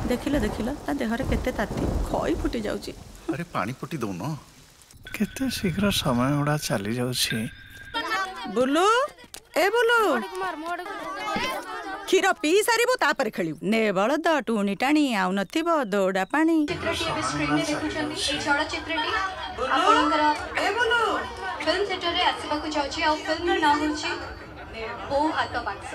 देखिल देखिल ता देहरे केते ताती खई फुटी जाउची। अरे पानी पटी दउन केते शीघ्र समय गुड़ा चली जाउछि। बुलू ए बुलू क्षीर पी सारिबो तापर खेलिउ ने बळद टुणी टाणी आउ नथिबो दौड़ा पानी चित्रटी ए स्क्रीन में देखुछन ए चलचित्रटी आपनकर ए बोलो फिल्म थिएटर रे आसीबा को जाउछि आ फिल्म रो नाम होछि बो हाथ बाक्स।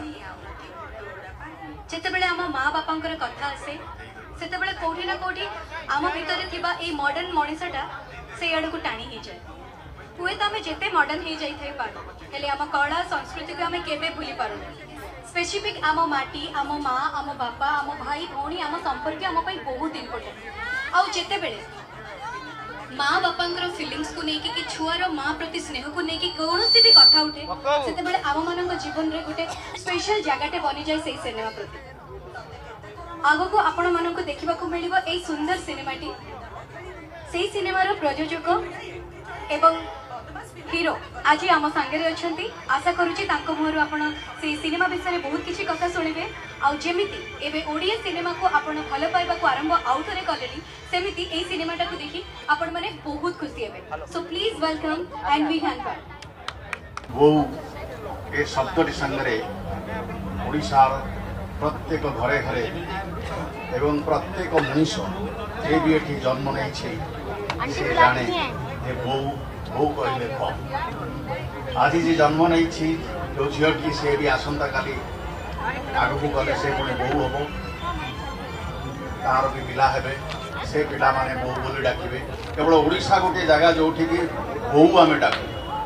जेते बेले हम मां बापांकर कथा आसे सेते बेले कोठी ना कोठी आम भितर थिबा ए मॉडर्न मनीषटा से आड़ को टाणी ही जाय। हुए तो आम जिते मॉडर्न हो जाई पारो हेले आम कला संस्कृति को आम केबे भूली पारो। स्पेसिफिक आम माटी आम माँ आम बापा आम भाई भौणी आम संपर्क आम बहुत इम्पोर्टेंट। आउ जिते बेले माँ बापा फिलिंग्स को लेकिन कि छुआर माँ प्रति स्नेह को लेकिन कौन भी कथा उठे से बेले आम मान जीवन में गोटे स्पेशल जगटे बनी जाए से सिनेमा प्रति। आग को आपण मानक देखा मिल सुंदर सिनेमाटी से सिनेमार प्रयोजक एवं हीरो आज आम सांगे अच्छी आशा करुच्ची मुहर आप सिनेमा विषय बहुत किसी कथा शुणे आउमिति एवं ओडिया सिनेमा को आप भल पाइबा आरंभ आउ थे कले सेमती ए सिनेमाटा को देखी आपण मैंने बहुत खुशी हे। So please welcome and we hand वो ए शब्द संगे ओडिशार प्रत्येक घरे घरे एवं प्रत्येक मनीष जे भी एठी जन्म नहीं से जाने ये बो बो कहले कम। आज जी जन्म नहीं जो झीटी सी भी आसंता काली आग को गले से पुणी बो हम तार भी पिला हे से पिला माने बो बोली डाकिबे। केवल ओडिशा गोटे जगह जो बो आम डाक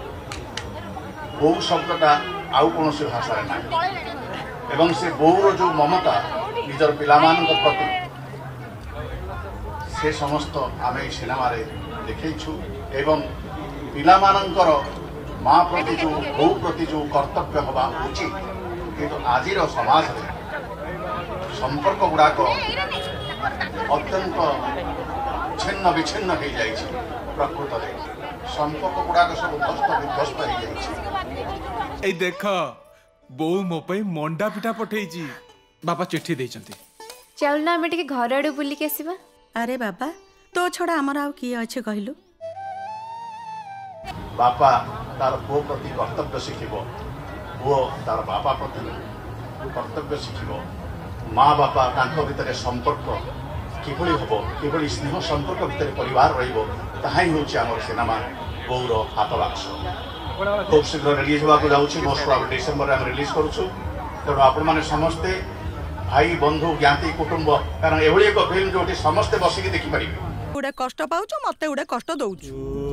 बो शब्दटा आउ कौन से भाषा ना एवं से बोर जो ममता निजर पिलामान प्रति से समस्त आम सिनेमा देखु एवं पिलामानंकर माँ प्रति जो बो प्रति जो कर्तव्य हवा उचित किंतु आज समाज संपर्क गुड़ाक अत्यंत छिन्न विच्छिन्न हो जाए प्रकृत में संपर्क गुड़ाक सब ध्वस्त विध्वस्त हो जाए। देख बो मो मंडा पिठा पठेई बापा चिट्ठी देइचंती चल ना आमे घर आड़े बुली के आसीबा। अरे बाबा तो छड़ा आमर आउ किए अच्छे कहलु बापा तार पुओ प्रति कर्तव्य शिखिबो पुओ तार बापा प्रति कर्तव्य शिखिबो माँ बापा तांको भितर संपर्क किभली हबो किभली स्नेह संपर्क भितर परिवार रहिबो ताहाई होछि हमर सिनेमा बौर हाथ बाक्स। खूब शीघ्र रिलीज होगा जाऊँगी मोस्ट प्रोबेबली डिसेम्बर में रिलीज करुचु तेणु आपण मैंने समस्ते भाई बंधु ज्ञाति कुटुंब कारण एभली एक फिल्म जो समस्ते बसिकी देखिपारे गुडे कष्ट पाउछ मते गुडे कष्ट दउछु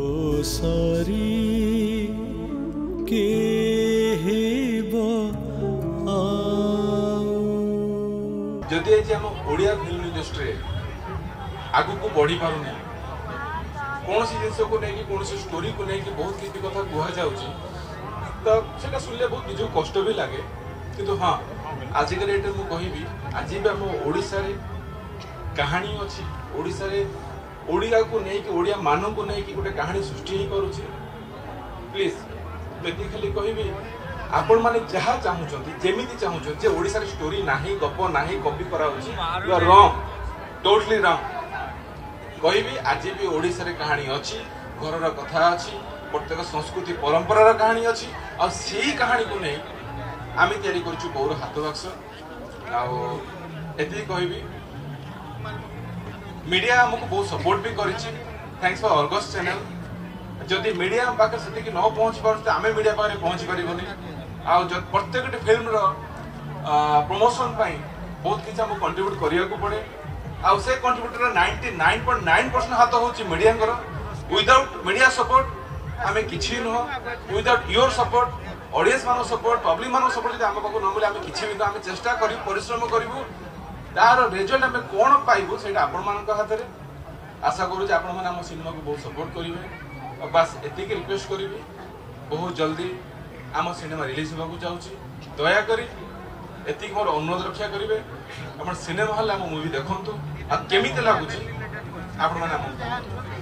जदि आज हम ओडिया फिल्म इंडस्ट्री आगु को बढ़ी पारुनी कौन सी जिन को लेकिन कौन सी स्टोरी को लेकिन बहुत किसी कथा कह जाऊँगी तो सेटा सुनले बहुत निज कष्ट भी लगे किंतु हाँ आजिका डेट में कहबी आज भी आम ओडिशा रे कहानी अच्छी ओडिशा रे ओडिया को लेकिन ओडिया मान को लेकिन गोटे कहानी सृष्टि ही करुचे प्लीज बेटी खाली कहबी आपण माने जहाँ चाहूँगी जमीती चाहूँ जे ओडिशा रे स्टोरी नाही गप नाही कॉपी कराउछि you are wrong totally wrong कहबी आज भी ओडिशा रे कहानी अच्छी घर कथा अच्छी प्रत्येक संस्कृति परंपरार कहानी अच्छी आ सी कहानी को नहीं आम तैयारी कर बौर हाथ बाक्स आती कहबी मीडिया हमको बहुत सपोर्ट भी कर थैंक्स फॉर अर्गस चैनल जदि मीडिया पाखे से न पहुँची पार्थ आम मीडिया पाखे पहुँची पारबनी आ प्रत्येक फिल्म प्रमोशन बहुत किसी आमको कंट्रीब्यूट करने पड़े आउ से कंट्रीब्यूटर 99.9% हाथ होची मीडिया विदाउट मीडिया सपोर्ट आम किसी नुह विदाउट योर सपोर्ट ऑडियंस मान सपोर्ट पब्लिक मान सपोर्ट जब आम पाक न मिले आम कि भी आम चेष्टा कर परिश्रम करूँ तार रिजल्ट आम कौन पाइबू से आपण मान हाथ में आशा करूँ आपण मैंने आम सिनेमा को बहुत सपोर्ट करेंगे और बास एति रिक्वेस्ट करी बहुत जल्दी आम सिनेमा रिलीज होगा चाहूँगी दयाकोरी एति मोर अनुरोध रक्षा करेंगे आप सिनेमा हल आम मुवी देखु आ केमी लगुच आप